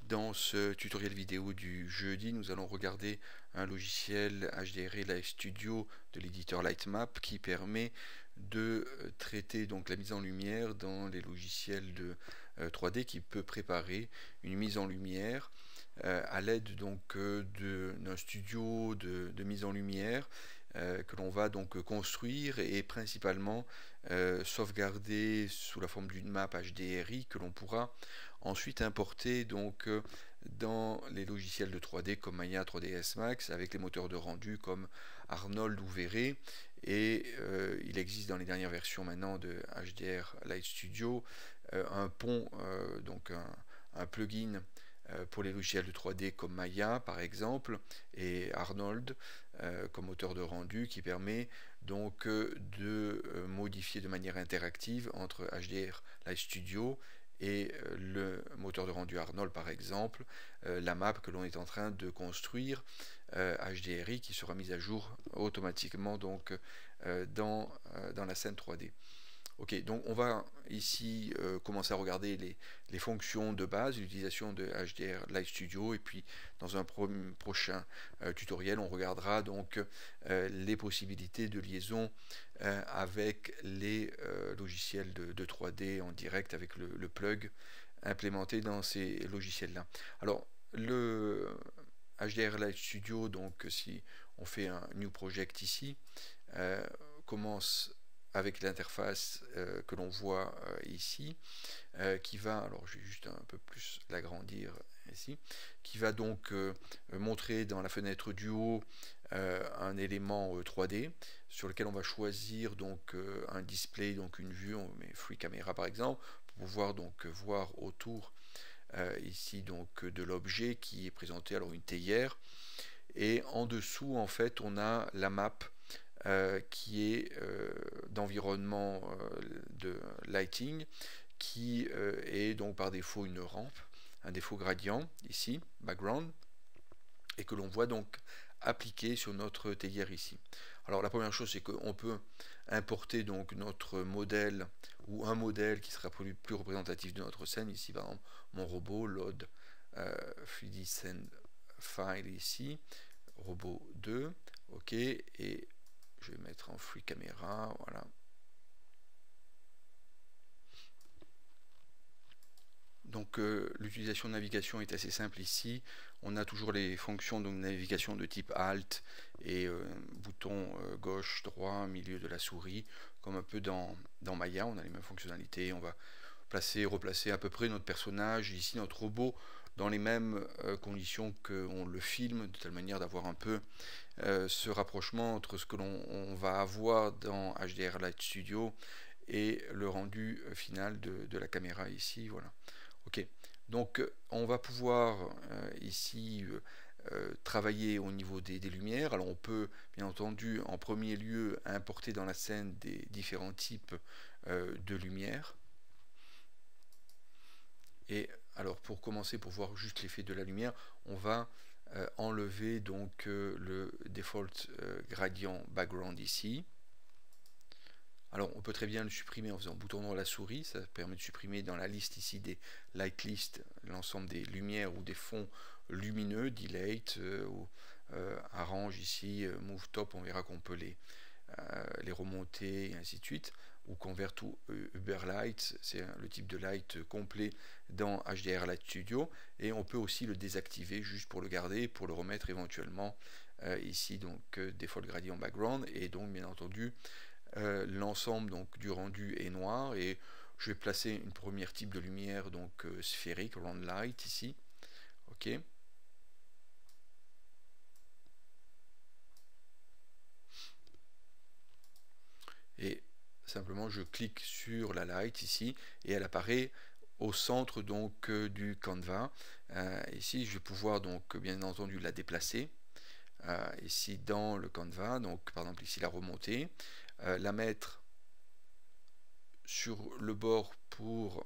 Dans ce tutoriel vidéo du jeudi, nous allons regarder un logiciel HDRI Live Studio de l'éditeur Lightmap qui permet de traiter donc la mise en lumière dans les logiciels de 3D, qui peut préparer une mise en lumière à l'aide donc d'un studio de mise en lumière que l'on va donc construire et principalement sauvegarder sous la forme d'une map HDRI que l'on pourra ensuite importer donc dans les logiciels de 3D comme Maya 3ds Max avec les moteurs de rendu comme Arnold ou V-Ray. Et il existe dans les dernières versions maintenant de HDR Light Studio un pont, donc un plugin pour les logiciels de 3D comme Maya par exemple et Arnold comme moteur de rendu, qui permet donc de modifier de manière interactive entre HDR Live Studio et le moteur de rendu Arnold par exemple la map que l'on est en train de construire HDRI, qui sera mise à jour automatiquement donc dans la scène 3D. Ok, donc on va ici commencer à regarder les fonctions de base, l'utilisation de HDR Live Studio, et puis dans un prochain tutoriel, on regardera donc les possibilités de liaison avec les logiciels de 3D en direct avec le plug implémenté dans ces logiciels-là. Alors, le HDR Live Studio, donc si on fait un New Project ici, commence avec l'interface que l'on voit ici, qui va, alors je vais juste un peu plus l'agrandir ici, qui va donc montrer dans la fenêtre du haut un élément 3D sur lequel on va choisir donc un display, donc une vue, on met Free Camera par exemple, pour pouvoir donc voir autour ici donc de l'objet qui est présenté, alors une théière, et en dessous en fait on a la map qui est d'environnement de lighting, qui est donc par défaut une rampe, un défaut gradient ici, background, et que l'on voit donc appliqué sur notre théière ici. Alors la première chose, c'est qu'on peut importer donc notre modèle ou un modèle qui sera plus représentatif de notre scène. Ici par exemple mon robot load 3D scene file ici, robot 2, ok, et je vais mettre en free camera, voilà. Donc l'utilisation de navigation est assez simple ici. On a toujours les fonctions de navigation de type Alt et bouton gauche, droit, milieu de la souris, comme un peu dans Maya. On a les mêmes fonctionnalités. On va placer, replacer à peu près notre personnage, ici notre robot, dans les mêmes conditions qu'on le filme, de telle manière d'avoir un peu ce rapprochement entre ce que l'on va avoir dans HDR Light Studio et le rendu final de la caméra ici, voilà. Ok, donc on va pouvoir ici travailler au niveau des lumières. Alors on peut bien entendu en premier lieu importer dans la scène des différents types de lumière. Et alors pour commencer, pour voir juste l'effet de la lumière, on va enlever donc le default gradient background ici. Alors on peut très bien le supprimer en faisant bouton droit la souris, ça permet de supprimer dans la liste ici des light list l'ensemble des lumières ou des fonds lumineux, delete ou arrange ici, move top, on verra qu'on peut les remonter et ainsi de suite, ou convert to Uber Light, c'est le type de light complet dans HDR Light Studio, et on peut aussi le désactiver juste pour le garder, pour le remettre éventuellement ici, donc default gradient background, et donc bien entendu l'ensemble donc du rendu est noir, et je vais placer une première type de lumière donc sphérique, round light ici, ok. Et simplement je clique sur la light ici et elle apparaît au centre donc du canevas. Ici je vais pouvoir donc bien entendu la déplacer ici dans le canevas, donc par exemple ici la remonter, la mettre sur le bord pour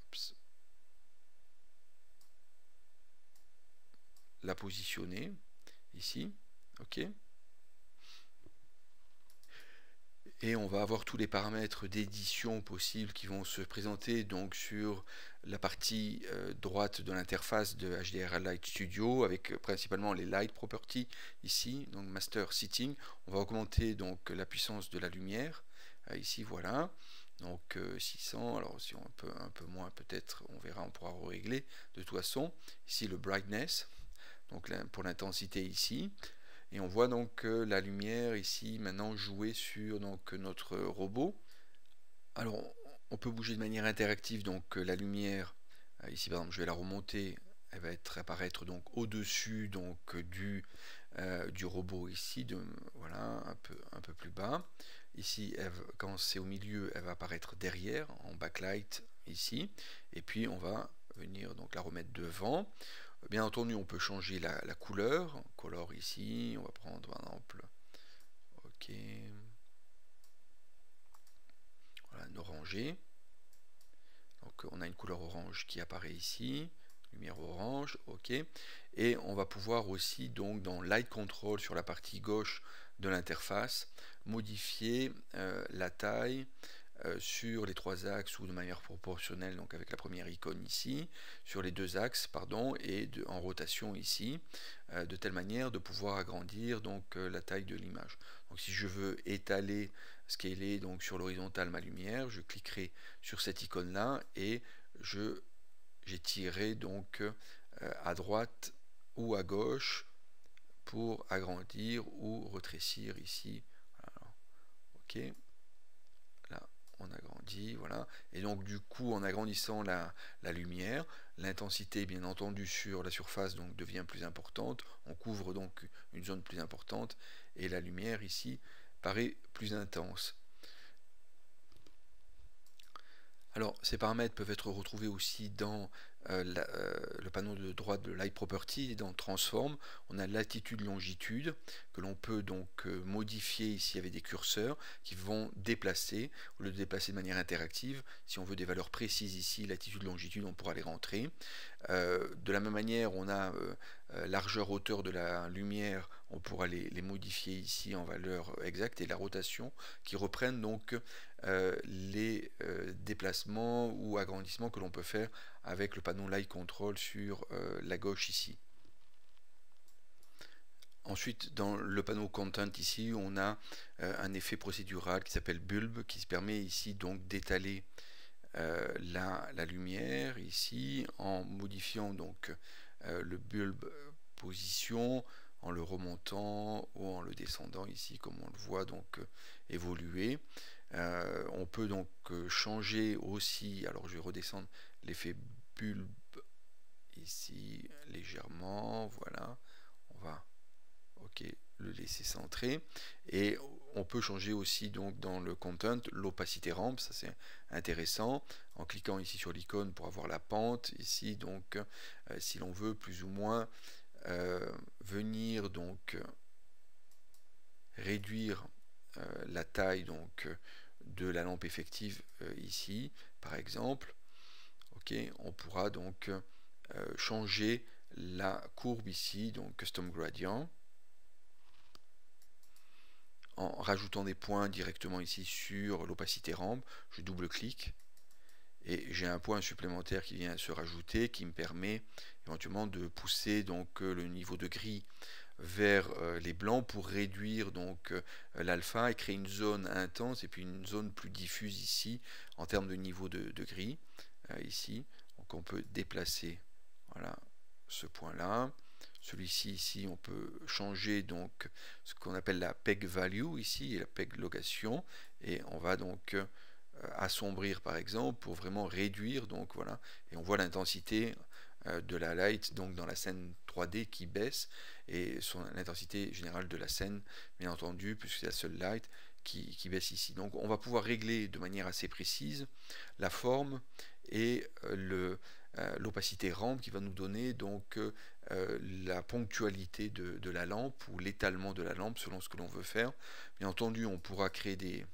la positionner ici, ok. Et on va avoir tous les paramètres d'édition possibles qui vont se présenter donc sur la partie droite de l'interface de HDR Light Studio, avec principalement les Light Properties ici, donc Master Setting. On va augmenter donc la puissance de la lumière, ici voilà, donc 600, alors si on peut un peu moins peut-être, on verra, on pourra régler de toute façon. Ici le Brightness, donc là, pour l'intensité ici. Et on voit donc la lumière ici maintenant jouer sur donc, notre robot. Alors on peut bouger de manière interactive donc la lumière, ici par exemple je vais la remonter, elle va apparaître donc au-dessus donc du robot ici, voilà, un peu plus bas. Ici quand c'est au milieu, elle va apparaître derrière en backlight ici, et puis on va venir donc la remettre devant. Bien entendu, on peut changer la couleur. Color ici, on va prendre par exemple, ok, voilà, un orangé. Donc on a une couleur orange qui apparaît ici, lumière orange, ok. Et on va pouvoir aussi donc dans Light Control sur la partie gauche de l'interface modifier la taille sur les trois axes ou de manière proportionnelle, donc avec la première icône ici, sur les deux axes, pardon, et en rotation ici, de telle manière de pouvoir agrandir donc la taille de l'image. Donc si je veux étaler, scaler donc sur l'horizontale ma lumière, je cliquerai sur cette icône là et j'étirerai donc à droite ou à gauche pour agrandir ou rétrécir ici. Voilà. Ok, là on agrandit, voilà, et donc du coup en agrandissant la lumière, l'intensité bien entendu sur la surface donc devient plus importante, on couvre donc une zone plus importante et la lumière ici paraît plus intense. Alors, ces paramètres peuvent être retrouvés aussi dans le panneau de droite de Light Property et dans Transform. On a latitude, longitude que l'on peut donc modifier ici avec des curseurs qui vont déplacer, ou le déplacer de manière interactive. Si on veut des valeurs précises ici, latitude, longitude, on pourra les rentrer. De la même manière, on a largeur, hauteur de la lumière, on pourra les modifier ici en valeur exacte, et la rotation qui reprennent donc les déplacements ou agrandissements que l'on peut faire avec le panneau Light Control sur la gauche ici. Ensuite, dans le panneau Content ici, on a un effet procédural qui s'appelle Bulb, qui se permet ici donc d'étaler la lumière ici en modifiant donc le bulbe position, en le remontant ou en le descendant ici, comme on le voit donc évoluer. On peut donc changer aussi, alors je vais redescendre l'effet bulbe ici légèrement, voilà, on va ok le laisser centrer, et on peut changer aussi donc dans le content l'opacité rampe, ça c'est intéressant, en cliquant ici sur l'icône pour avoir la pente ici, donc si l'on veut plus ou moins venir donc réduire la taille donc de la lampe effective ici par exemple, ok, on pourra donc changer la courbe ici, donc custom gradient, en rajoutant des points directement ici sur l'opacité rampe. Je double-clique et j'ai un point supplémentaire qui vient se rajouter, qui me permet éventuellement de pousser donc le niveau de gris vers les blancs pour réduire donc l'alpha et créer une zone intense et puis une zone plus diffuse ici en termes de niveau de gris ici. Donc on peut déplacer, voilà, ce point là. Celui-ci ici, on peut changer donc ce qu'on appelle la peg value ici et la peg location, et on va donc assombrir par exemple pour vraiment réduire, donc voilà, et on voit l'intensité de la light donc dans la scène 3D qui baisse, et l'intensité générale de la scène bien entendu puisque c'est la seule light qui baisse ici. Donc on va pouvoir régler de manière assez précise la forme et l'opacité rampe qui va nous donner donc la ponctualité de la lampe ou l'étalement de la lampe selon ce que l'on veut faire. Bien entendu, on pourra créer des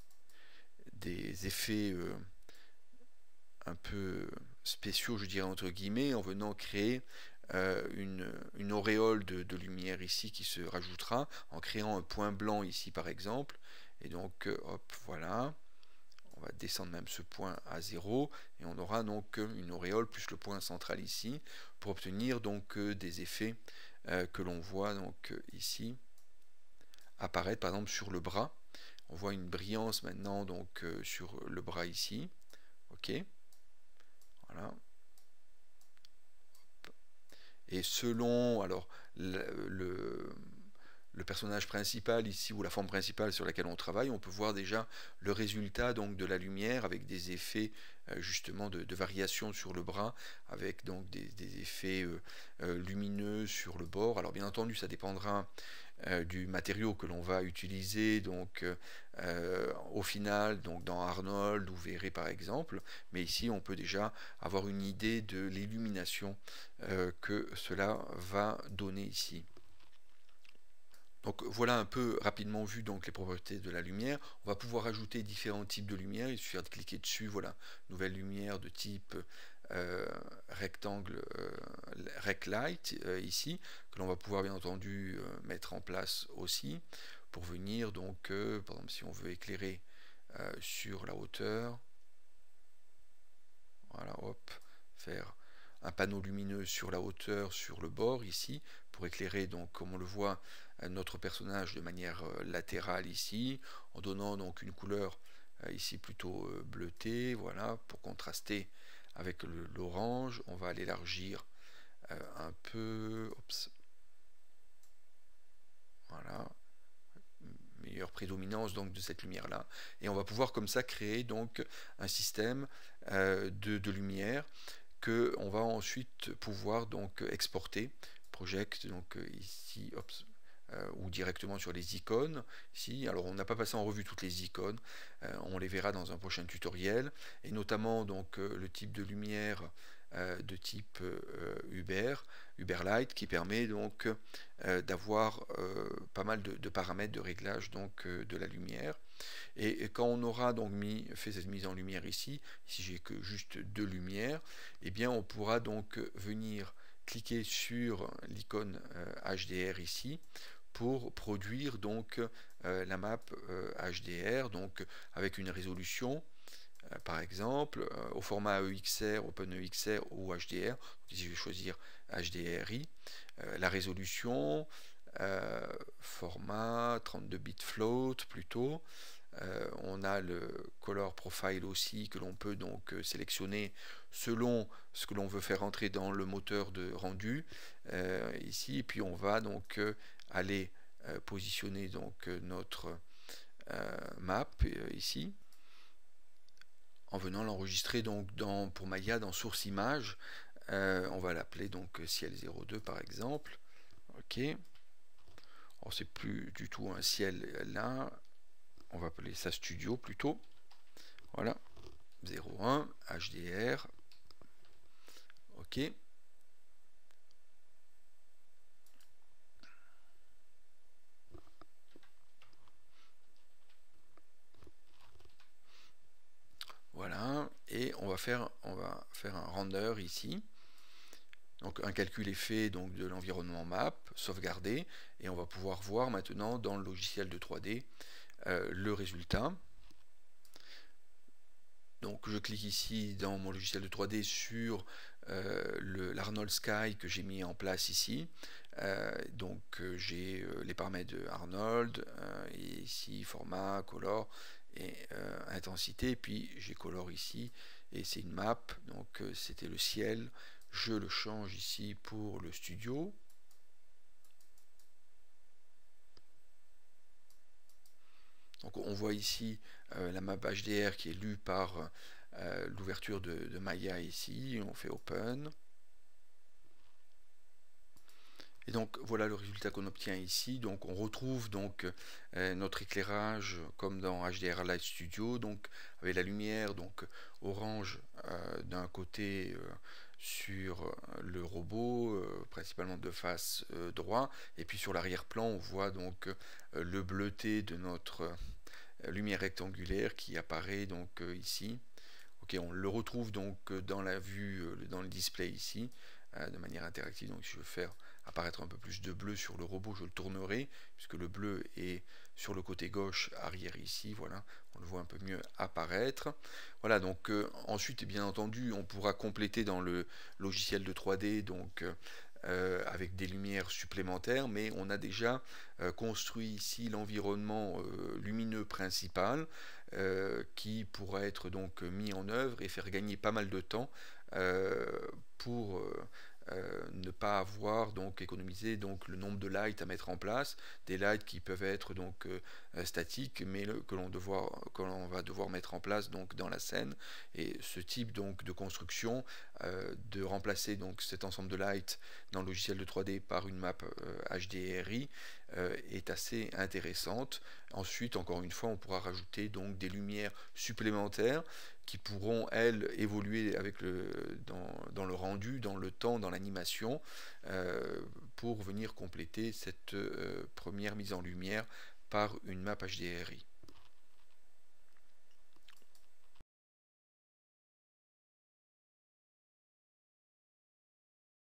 effets un peu spéciaux, je dirais entre guillemets, en venant créer une auréole de lumière ici qui se rajoutera en créant un point blanc ici par exemple, Et donc hop, voilà, on va descendre même ce point à 0 et on aura donc une auréole plus le point central ici pour obtenir donc des effets que l'on voit donc ici apparaître par exemple sur le bras. On voit une brillance maintenant donc sur le bras ici. Ok, voilà. Et selon alors le personnage principal ici ou la forme principale sur laquelle on travaille, on peut voir déjà le résultat donc de la lumière avec des effets justement de variation sur le bras, avec donc des effets lumineux sur le bord. Alors bien entendu ça dépendra du matériau que l'on va utiliser donc au final donc dans Arnold ou Verré par exemple, mais ici on peut déjà avoir une idée de l'illumination que cela va donner ici. Donc voilà un peu rapidement vu donc les propriétés de la lumière. On va pouvoir ajouter différents types de lumière. Il suffit de cliquer dessus. Voilà, nouvelle lumière de type rectangle, rec light ici, que l'on va pouvoir bien entendu mettre en place aussi pour venir donc, par exemple si on veut éclairer sur la hauteur, voilà, hop, faire un panneau lumineux sur la hauteur, sur le bord ici, pour éclairer donc comme on le voit notre personnage de manière latérale ici, en donnant donc une couleur ici plutôt bleutée, voilà, pour contraster avec l'orange. On va l'élargir un peu, oups, voilà, meilleure prédominance donc de cette lumière là, et on va pouvoir comme ça créer donc un système de lumière que on va ensuite pouvoir donc exporter, project donc ici, hop, ou directement sur les icônes ici. Alors on n'a pas passé en revue toutes les icônes, on les verra dans un prochain tutoriel, et notamment donc le type de lumière de type Uberlight qui permet donc d'avoir pas mal de paramètres de réglage donc de la lumière. Et quand on aura donc fait cette mise en lumière ici j'ai que juste deux lumières, et bien on pourra donc venir cliquer sur l'icône HDR ici pour produire donc la map HDR donc avec une résolution par exemple au format EXR, OpenEXR ou HDR. Donc ici je vais choisir HDRI, la résolution format 32 bits float plutôt. On a le color profile aussi que l'on peut donc sélectionner selon ce que l'on veut faire entrer dans le moteur de rendu ici, et puis on va donc aller positionner donc notre map ici en venant l'enregistrer donc pour Maya dans source image. On va l'appeler donc ciel 02 par exemple. Ok, alors c'est plus du tout un ciel là, on va appeler ça studio plutôt. Voilà, 01 HDR. Ok, voilà, et on va faire un render ici. Donc un calcul est fait donc de l'environnement map, sauvegardé, et on va pouvoir voir maintenant dans le logiciel de 3D le résultat. Donc je clique ici dans mon logiciel de 3D sur l'Arnold Sky que j'ai mis en place ici. Donc j'ai les paramètres de Arnold, et ici format, color et intensité, et puis j'ai color ici, et c'est une map, donc c'était le ciel. Je le change ici pour le studio. Donc on voit ici la map HDR qui est lue par l'ouverture de Maya ici. On fait Open. Et donc voilà le résultat qu'on obtient ici. Donc on retrouve donc notre éclairage comme dans HDR Light Studio, donc avec la lumière donc orange d'un côté sur le robot, principalement de face droit, et puis sur l'arrière-plan on voit donc le bleuté de notre lumière rectangulaire qui apparaît donc ici. Ok, on le retrouve donc dans la vue, dans le display ici, de manière interactive. Donc je vais faire apparaître un peu plus de bleu sur le robot, je le tournerai, puisque le bleu est sur le côté gauche arrière ici, voilà, on le voit un peu mieux apparaître. Voilà, donc ensuite, bien entendu, on pourra compléter dans le logiciel de 3D, donc avec des lumières supplémentaires, mais on a déjà construit ici l'environnement lumineux principal qui pourra être donc mis en œuvre et faire gagner pas mal de temps pour ne pas avoir donc économiser donc le nombre de lights à mettre en place, des lights qui peuvent être donc statiques mais que l'on va devoir mettre en place donc dans la scène, et ce type donc de construction de remplacer donc cet ensemble de lights dans le logiciel de 3D par une map HDRI est assez intéressante. Ensuite, encore une fois, on pourra rajouter donc des lumières supplémentaires qui pourront, elles, évoluer avec dans le rendu, dans le temps, dans l'animation, pour venir compléter cette première mise en lumière par une map HDRI.